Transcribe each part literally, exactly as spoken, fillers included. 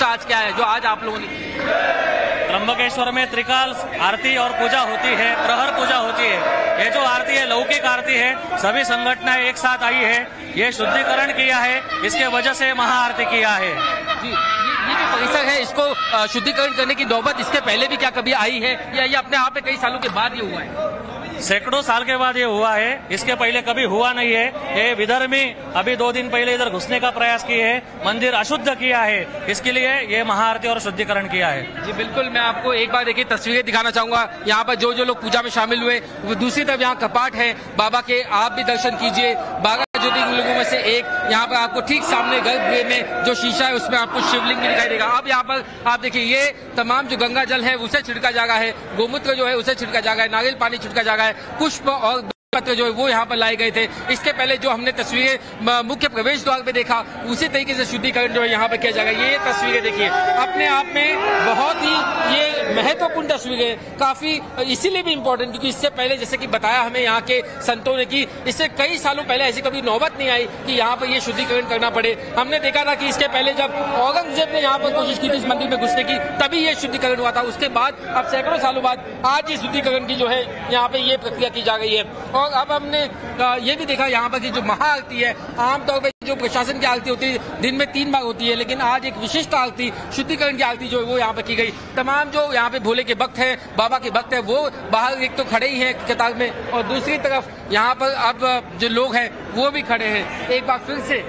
पूजा आज क्या है जो आज आप लोगों ने? त्र्यंबकेश्वर में त्रिकाल आरती और पूजा होती है, प्रहर पूजा होती है। ये जो आरती है लौकिक आरती है, सभी संगठनें एक साथ आई है, ये शुद्धिकरण किया है, इसके वजह से महाआरती किया है। जी, ये, ये जो परिसर है इसको शुद्धिकरण करने की नौबत इसके पहले भी क्या कभी आई है या ये अपने आप में कई सालों के बाद ये हुआ है? सैकड़ों साल के बाद ये हुआ है, इसके पहले कभी हुआ नहीं है। ये विधर्मी अभी दो दिन पहले इधर घुसने का प्रयास किए है, मंदिर अशुद्ध किया है, इसके लिए ये महाआरती और शुद्धिकरण किया है। जी बिल्कुल, मैं आपको एक बार देखिए तस्वीरें दिखाना चाहूंगा। यहाँ पर जो जो लोग पूजा में शामिल हुए, वो दूसरी तरफ यहाँ कपाट है बाबा के, आप भी दर्शन कीजिए। बारह ज्योतिर्लिंगों में से एक यहाँ पर आपको ठीक सामने गर्भगृह में जो शीशा है उसमें आपको शिवलिंग भी दिखाई देगा। अब यहाँ पर आप देखिए ये तमाम जो गंगा जल है उसे छिड़का जा रहा है, गोमूत्र जो है उसे छिड़का जा रहा है, नारियल पानी छिड़का जा रहा है, पुष्प और पत्र जो है वो यहाँ पर लाए गए थे। इसके पहले जो हमने तस्वीरें मुख्य प्रवेश द्वार पे देखा उसी तरीके से शुद्धिकरण जो है यहाँ पर किया जाएगा। ये तस्वीरें देखिए अपने आप में बहुत ही ये महत्वपूर्ण तस्वीरें, काफी इसीलिए भी इम्पोर्टेंट क्योंकि इससे पहले जैसे कि बताया हमें यहाँ के संतों ने कि इससे कई सालों पहले ऐसी कभी नौबत नहीं आई कि यहाँ पर ये शुद्धिकरण करना पड़े। हमने देखा था कि इसके पहले जब औरंगजेब ने यहाँ पर कोशिश की थी इस मंदिर में घुसने की, तभी ये शुद्धिकरण हुआ था। उसके बाद अब सैकड़ों सालों बाद आज ये शुद्धिकरण की जो है यहाँ पे ये प्रक्रिया की जा रही है। और अब हमने ये भी देखा यहाँ पर कि जो महाआरती है, आमतौर पर जो प्रशासन की आरती होती है दिन में तीन बार होती है, लेकिन आज एक विशिष्ट आरती शुद्धिकरण की आरती जो है वो यहाँ पर की गई। तमाम जो यहाँ पे भोले के भक्त हैं, बाबा के भक्त हैं, वो बाहर एक तो खड़े ही हैं कतार में और दूसरी तरफ यहाँ पर अब जो लोग हैं वो भी खड़े हैं। एक बार फिर से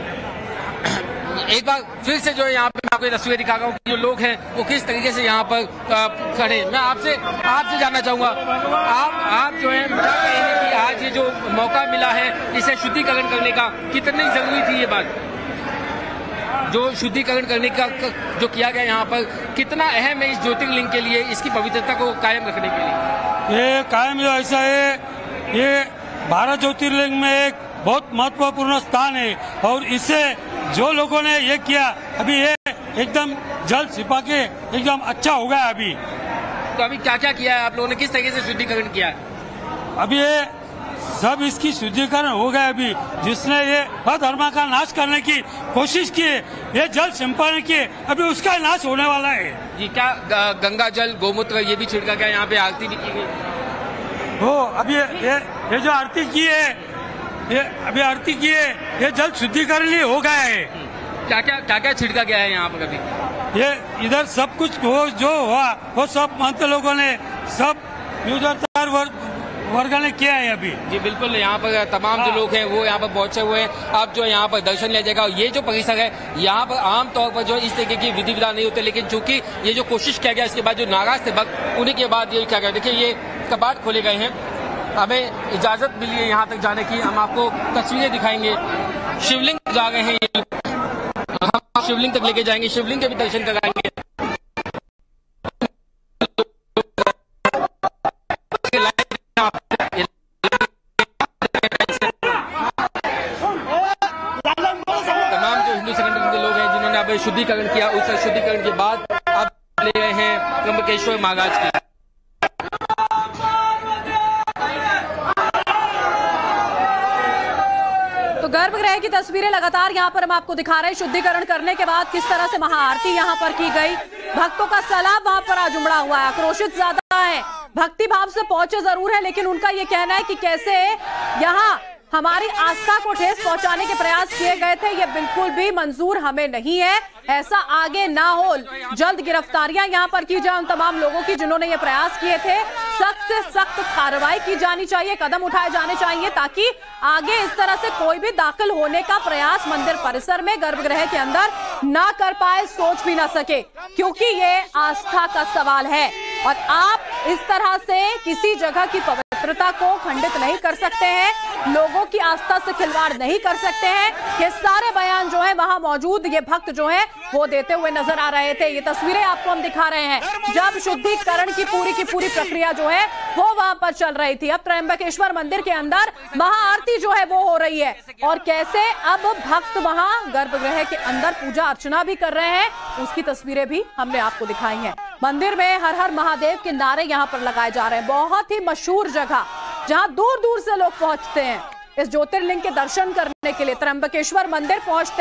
एक बार फिर से जो है यहाँ पे मैं आपको तस्वीरें दिखा रहा हूँ कि जो लोग हैं वो किस तरीके से यहाँ पर खड़े हैं। मैं आपसे आपसे जानना चाहूंगा, आप आप जो है क्या कहेंगे कि आज ये जो मौका मिला है इसे शुद्धिकरण करने का, कितनी जरूरी थी ये बात जो शुद्धिकरण करने का जो किया गया यहाँ पर, कितना अहम है इस ज्योतिर्लिंग के लिए, इसकी पवित्रता को कायम रखने के लिए? ये कायम जो ऐसा है, ये बारह ज्योतिर्लिंग में एक बहुत महत्वपूर्ण स्थान है और इससे जो लोगों ने ये किया अभी ये एकदम जल छिपा के एकदम अच्छा हो गया। अभी तो अभी क्या क्या किया है आप लोगों ने, किस तरीके से शुद्धिकरण किया है? अभी ये सब इसकी शुद्धिकरण हो गया। अभी जिसने ये अधर्म का नाश करने की कोशिश की, ये जल छिपाने की, अभी उसका नाश होने वाला है। जी, क्या गंगा जल गोमूत्र ये भी छिड़का गया, यहाँ पे आरती भी की गई? हो अभी ये ये जो आरती की है, ये अभी आरती की है, ये जल शुद्धिकरण ही हो गया है। क्या क्या क्या क्या छिड़का गया है यहाँ पर? अभी ये इधर सब कुछ हो जो हुआ वो सब महंत लोगों ने सब यूजर वर्ग ने किया है अभी। जी बिल्कुल, यहाँ पर तमाम जो लोग हैं वो यहाँ पर पहुंचे हुए हैं। अब जो यहाँ पर दर्शन लिया जाएगा। ये जो परिसर है यहाँ पर आमतौर पर जो इस तरीके की विधि विधान नहीं होते, लेकिन चूंकि ये जो कोशिश किया गया इसके बाद जो नाराज थे भक्त, उन्हीं के बाद ये क्या गया। देखिए ये कपाट खोले गए हैं, हमें इजाजत मिली है यहाँ तक जाने की। हम आपको तस्वीरें दिखाएंगे। शिवलिंग जा रहे हैं ये, हम शिवलिंग तक लेके जाएंगे, शिवलिंग के भी दर्शन कराएंगे। तमाम जो हिंदू संगठन के लोग हैं जिन्होंने अब शुद्धिकरण किया, उस शुद्धिकरण के बाद अब ले रहे हैं त्र्यंबकेश्वर महाराज की। गर्भगृह की तस्वीरें लगातार यहाँ पर हम आपको दिखा रहे हैं। शुद्धिकरण करने के बाद किस तरह से महाआरती यहाँ पर की गई। भक्तों का सैलाब वहां पर आज उमड़ा हुआ है, आक्रोशित ज्यादा है, भक्ति भाव से पहुंचे जरूर है, लेकिन उनका ये कहना है कि कैसे यहाँ हमारी आस्था को ठेस पहुंचाने के प्रयास किए गए थे, ये बिल्कुल भी मंजूर हमें नहीं है, ऐसा आगे ना हो। जल्द गिरफ्तारियां यहां पर की जाए उन तमाम लोगों की जिन्होंने ये प्रयास किए थे। सख्त से सख्त कार्रवाई की जानी चाहिए, कदम उठाए जाने चाहिए ताकि आगे इस तरह से कोई भी दाखिल होने का प्रयास मंदिर परिसर में गर्भगृह के अंदर ना कर पाए, सोच भी ना सके, क्योंकि ये आस्था का सवाल है और आप इस तरह से किसी जगह की पवित्रता को खंडित नहीं कर सकते हैं, लोगों की आस्था से खिलवाड़ नहीं कर सकते हैं। ये सारे बयान जो है वहां मौजूद ये भक्त जो है वो देते हुए नजर आ रहे थे। ये तस्वीरें आपको हम दिखा रहे हैं जब शुद्धिकरण की पूरी की पूरी प्रक्रिया जो है वो वहां पर चल रही थी। अब त्र्यंबकेश्वर मंदिर के अंदर महाआरती जो है वो हो रही है और कैसे अब भक्त वहां गर्भगृह के अंदर पूजा अर्चना भी कर रहे हैं, उसकी तस्वीरें भी हमने आपको दिखाई हैं। मंदिर में हर हर महादेव के नारे यहाँ पर लगाए जा रहे हैं। बहुत ही मशहूर जगह जहां दूर दूर से लोग पहुंचते हैं इस ज्योतिर्लिंग के दर्शन करने के लिए, त्र्यंबकेश्वर मंदिर पहुंचते हैं।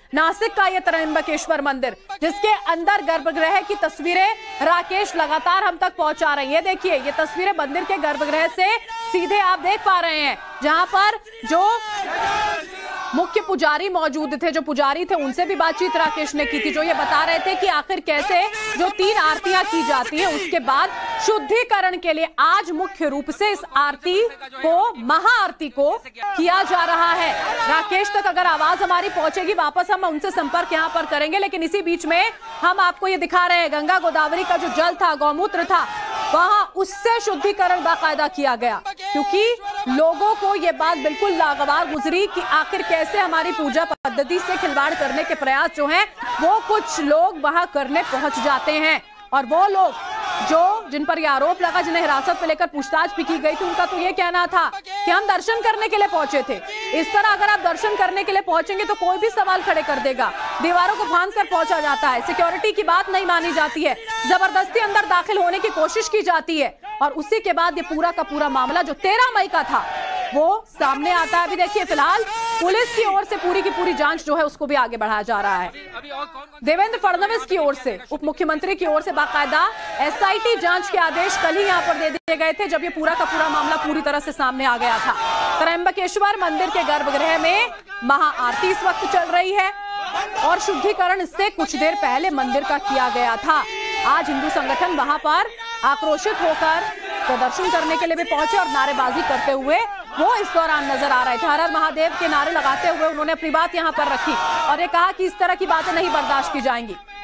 नासिक का ये त्र्यंबकेश्वर मंदिर, जिसके अंदर गर्भगृह की तस्वीरें राकेश लगातार हम तक पहुंचा रही है। देखिए ये तस्वीरें मंदिर के गर्भगृह से सीधे आप देख पा रहे हैं, जहां पर जो मुख्य पुजारी मौजूद थे, जो पुजारी थे, उनसे भी बातचीत राकेश ने की थी, जो ये बता रहे थे कि आखिर कैसे जो तीन आरतियां की जाती है उसके बाद शुद्धिकरण के लिए आज मुख्य रूप से इस आरती को, महाआरती को किया जा रहा है। राकेश तक अगर आवाज हमारी पहुंचेगी वापस हम उनसे संपर्क यहां पर करेंगे, लेकिन इसी बीच में हम आपको ये दिखा रहे हैं गंगा गोदावरी का जो जल था, गौमूत्र था, वहां उससे शुद्धिकरण बाकायदा किया गया, क्योंकि लोगों को यह बात बिल्कुल नागवार गुजरी कि आखिर कैसे हमारी पूजा पद्धति से खिलवाड़ करने के प्रयास जो हैं वो कुछ लोग वहां करने पहुंच जाते हैं। और वो लोग जो जिन पर यह आरोप लगा, जिन्हें हिरासत में लेकर पूछताछ भी की गई थी, उनका तो ये कहना था कि हम दर्शन करने के लिए पहुंचे थे। इस तरह अगर आप दर्शन करने के लिए पहुंचेंगे तो कोई भी सवाल खड़े कर देगा, दीवारों को फांद कर पहुंचा जाता है, सिक्योरिटी की बात नहीं मानी जाती है, जबरदस्ती अंदर दाखिल होने की कोशिश की जाती है, और उसी के बाद ये पूरा का पूरा मामला जो तेरह मई का था वो सामने आता है। अभी देखिए फिलहाल पुलिस की ओर से पूरी की पूरी जांच जो है उसको भी आगे बढ़ाया जा रहा है। देवेंद्र फडणवीस की ओर से, उप मुख्यमंत्री की ओर से बाकायदा एसआईटी जांच के आदेश कल ही यहां पर दे दिए गए थे, जब ये पूरा का पूरा मामला पूरी तरह से सामने आ गया था। त्र्यंबकेश्वर मंदिर के गर्भगृह में महाआरती इस वक्त चल रही है और शुद्धिकरण इससे कुछ देर पहले मंदिर का किया गया था। आज हिंदू संगठन वहां पर आक्रोशित होकर प्रदर्शन करने के लिए भी पहुंचे और नारेबाजी करते हुए वो इस दौरान नजर आ रहे थे। हर हर महादेव के नारे लगाते हुए उन्होंने अपनी बात यहां पर रखी और ये कहा कि इस तरह की बातें नहीं बर्दाश्त की जाएंगी।